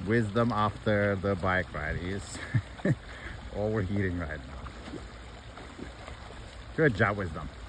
Wisdom after the bike ride is overheating right now. Good job, Wisdom.